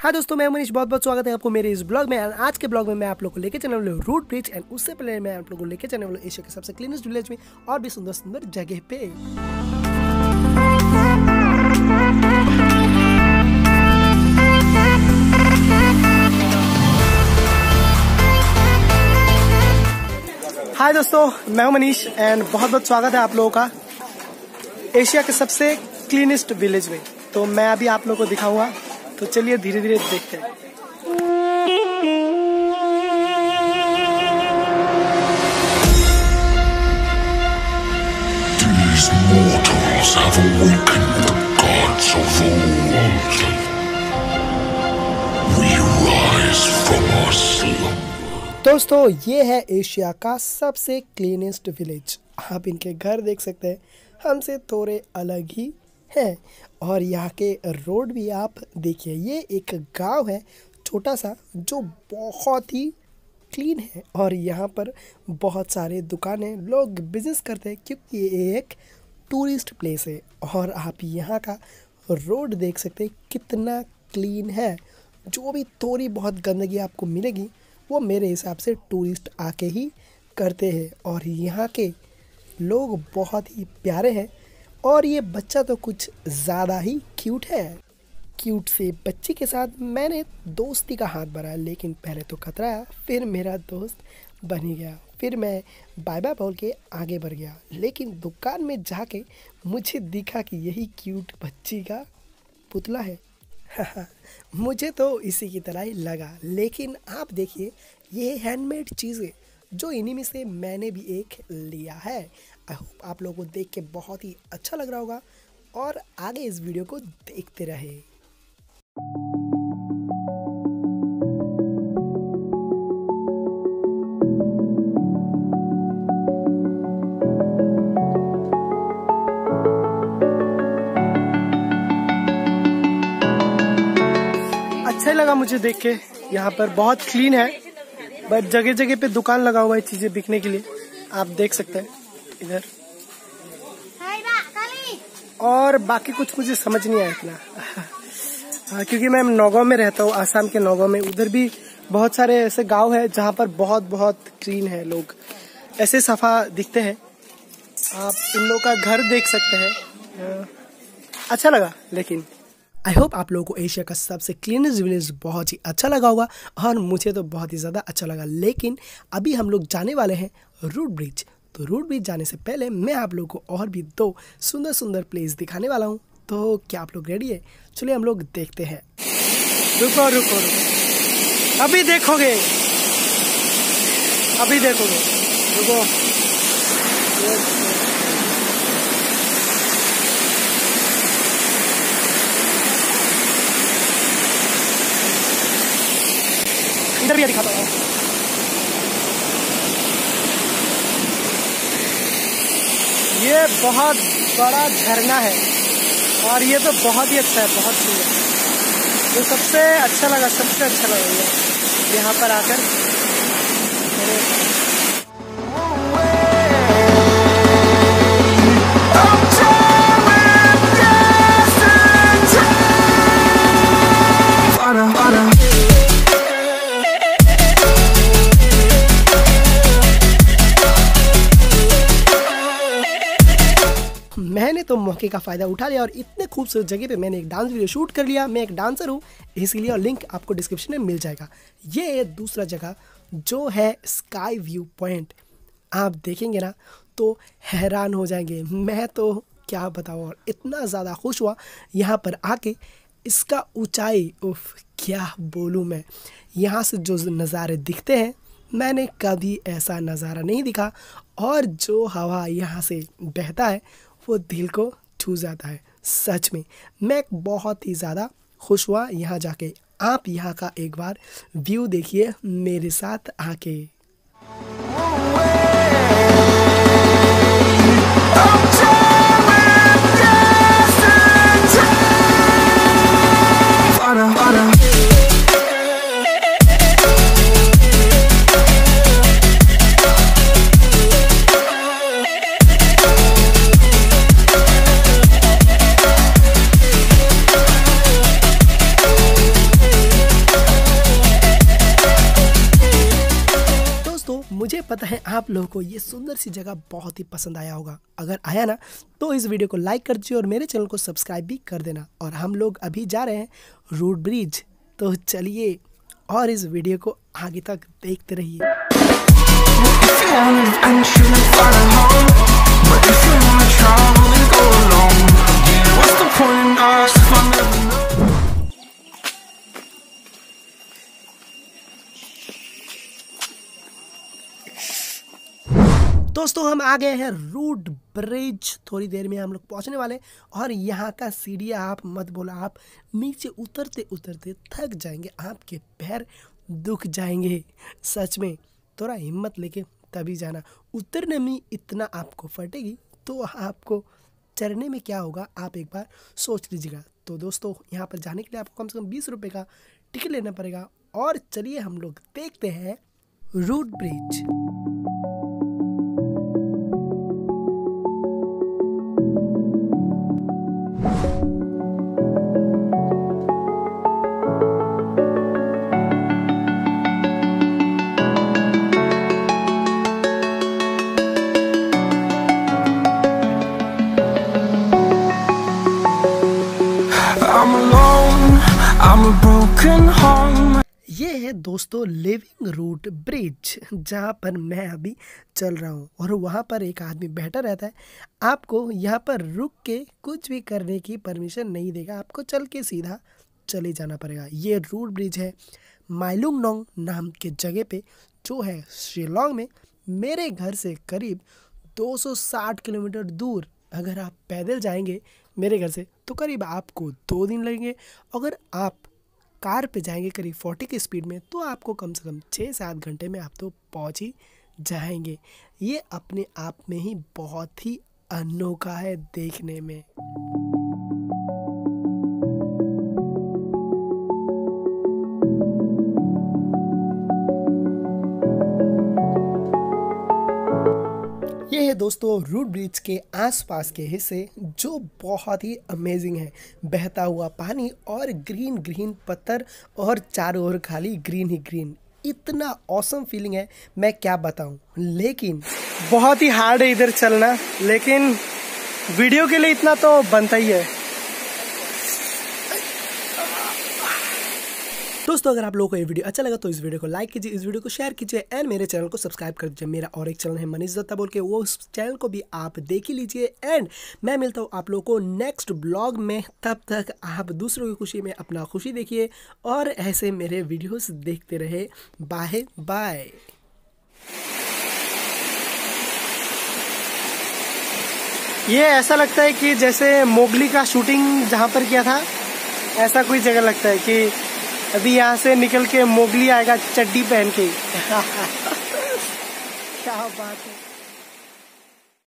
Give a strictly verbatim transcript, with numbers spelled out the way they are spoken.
हाँ दोस्तों, मैं मनीष, बहुत बहुत स्वागत है आपको मेरे इस ब्लॉग में। आज के ब्लॉग में मैं आप लोग को लेके चलने वाला हूँ रूट ब्रिज, एंड उससे पहले मैं आप लोग को लेके चलने वाला हूँ एशिया के सबसे क्लीनेस्ट विलेज में और भी सुंदर सुंदर जगह पे। हाय दोस्तों, मैं हूँ मनीष एंड बहुत बहुत स्वागत है आप लोगों का एशिया के सबसे क्लीनेस्ट विलेज में। तो मैं अभी आप लोगों को दिखाऊंगा, तो चलिए धीरे धीरे देखते हैं। These mortals have awakened the gods of old. We rise from our slumber. दोस्तों, ये है एशिया का सबसे क्लीनेस्ट विलेज। आप इनके घर देख सकते हैं, हमसे थोड़े अलग ही है। और यहाँ के रोड भी आप देखिए, ये एक गांव है छोटा सा जो बहुत ही क्लीन है। और यहाँ पर बहुत सारे दुकानें, लोग बिजनेस करते हैं क्योंकि ये एक टूरिस्ट प्लेस है। और आप यहाँ का रोड देख सकते हैं कितना क्लीन है। जो भी थोड़ी बहुत गंदगी आपको मिलेगी वो मेरे हिसाब से टूरिस्ट आके ही करते हैं। और यहाँ के लोग बहुत ही प्यारे हैं। और ये बच्चा तो कुछ ज़्यादा ही क्यूट है। क्यूट से बच्चे के साथ मैंने दोस्ती का हाथ बढ़ाया, लेकिन पहले तो खतराया, फिर मेरा दोस्त बन ही गया। फिर मैं बाय बाय बोल के आगे बढ़ गया, लेकिन दुकान में जाके मुझे दिखा कि यही क्यूट बच्ची का पुतला है। मुझे तो इसी की तरह ही लगा, लेकिन आप देखिए ये हैंडमेड चीज़ें जो इन्हीं में से मैंने भी एक लिया है। आई होप आप लोगों को देख के बहुत ही अच्छा लग रहा होगा और आगे इस वीडियो को देखते रहे। अच्छा लगा मुझे देख के। यहाँ पर बहुत क्लीन है, बट जगह जगह पे दुकान लगा हुआ है चीजें बिकने के लिए, आप देख सकते हैं इधर। और बाकी कुछ मुझे समझ नहीं आया इतना। हाँ, क्योंकि मैं नौगांव में रहता हूँ, आसाम के नौगांव में। उधर भी बहुत सारे ऐसे गांव है जहाँ पर बहुत बहुत क्लीन है, लोग ऐसे सफा दिखते हैं। आप इन लोगों का घर देख सकते हैं। अच्छा लगा। लेकिन आई होप आप लोगों को एशिया का सबसे क्लीनेस्ट विलेज बहुत ही अच्छा लगा होगा, और मुझे तो बहुत ही ज़्यादा अच्छा लगा। लेकिन अभी हम लोग जाने वाले हैं रूट ब्रिज। तो रूट ब्रिज जाने से पहले मैं आप लोगों को और भी दो सुंदर सुंदर प्लेस दिखाने वाला हूँ। तो क्या आप लोग रेडी है? चलिए हम लोग देखते हैं। रुको रुको रुको, अभी देखोगे, अभी देखोगे, रुको। इधर भी दिखाता हूँ। ये बहुत बड़ा झरना है और ये तो बहुत ही अच्छा है, बहुत सुंदर। जो सबसे अच्छा लगा, सबसे अच्छा लगा यहाँ पर आकर। मैंने तो मौके का फ़ायदा उठा लिया और इतने खूबसूरत जगह पे मैंने एक डांस वीडियो शूट कर लिया। मैं एक डांसर हूँ इसीलिए, और लिंक आपको डिस्क्रिप्शन में मिल जाएगा। ये है दूसरा जगह जो है स्काई व्यू पॉइंट। आप देखेंगे ना तो हैरान हो जाएंगे। मैं तो क्या बताऊँ, और इतना ज़्यादा खुश हुआ यहाँ पर आके। इसका ऊंचाई, उफ क्या बोलूँ मैं। यहाँ से जो नज़ारे दिखते हैं, मैंने कभी ऐसा नज़ारा नहीं दिखा। और जो हवा यहाँ से बहता है वो दिल को छू जाता है। सच में मैं बहुत ही ज़्यादा खुश हुआ यहाँ जाके। आप यहाँ का एक बार व्यू देखिए मेरे साथ आके। मुझे पता है आप लोगों को ये सुंदर सी जगह बहुत ही पसंद आया होगा। अगर आया ना तो इस वीडियो को लाइक कर दीजिए और मेरे चैनल को सब्सक्राइब भी कर देना। और हम लोग अभी जा रहे हैं रूट ब्रिज, तो चलिए और इस वीडियो को आगे तक देखते रहिए। दोस्तों हम आ गए हैं रूट ब्रिज, थोड़ी देर में हम लोग पहुंचने वाले। और यहाँ का सीढ़ियाँ आप मत बोला, आप नीचे उतरते उतरते थक जाएंगे, आपके पैर दुख जाएंगे। सच में थोड़ा हिम्मत लेके तभी जाना। उतरने में इतना आपको फटेगी तो आपको चढ़ने में क्या होगा आप एक बार सोच लीजिएगा। तो दोस्तों यहाँ पर जाने के लिए आपको कम से कम बीस रुपये का टिकट लेना पड़ेगा। और चलिए हम लोग देखते हैं root bridge. I'm alone, I'm a broken home. ये है दोस्तों लिविंग रूट ब्रिज, जहाँ पर मैं अभी चल रहा हूँ। और वहाँ पर एक आदमी बैठा रहता है, आपको यहाँ पर रुक के कुछ भी करने की परमिशन नहीं देगा, आपको चल के सीधा चले जाना पड़ेगा। ये रूट ब्रिज है माइलुंगनोंग नाम के जगह पे, जो है शिलोंग में। मेरे घर से करीब दो सौ साठ किलोमीटर दूर। अगर आप पैदल जाएंगे मेरे घर से तो करीब आपको दो दिन लगेंगे। अगर आप कार पे जाएंगे करीब चालीस की स्पीड में तो आपको कम से कम छः सात घंटे में आप तो पहुंच ही जाएंगे। ये अपने आप में ही बहुत ही अनोखा है देखने में। ये है दोस्तों रूट ब्रिज के आसपास के हिस्से, जो बहुत ही अमेजिंग है। बहता हुआ पानी और ग्रीन ग्रीन पत्थर और चारों ओर खाली ग्रीन ही ग्रीन। इतना ऑसम फीलिंग है, मैं क्या बताऊं। लेकिन बहुत ही हार्ड है इधर चलना, लेकिन वीडियो के लिए इतना तो बनता ही है। दोस्तों अगर आप लोगों को ये वीडियो अच्छा लगा तो इस वीडियो को लाइक कीजिए, इस वीडियो को शेयर कीजिए एंड मेरे चैनल को सब्सक्राइब कर दीजिए। मेरा और एक चैनल है मनीष दत्ता बोल के, वो उस चैनल को भी आप देख ही लीजिए। एंड मैं मिलता हूँ आप लोगों को नेक्स्ट ब्लॉग में। तब तक आप दूसरों की खुशी में अपना खुशी देखिए और ऐसे मेरे वीडियोस देखते रहे। Bye bye. ये ऐसा लगता है कि जैसे मोगली का शूटिंग जहाँ पर किया था, ऐसा कोई जगह लगता है कि अभी यहाँ से निकल के मोगली आएगा चड्डी पहन के। क्या बात है।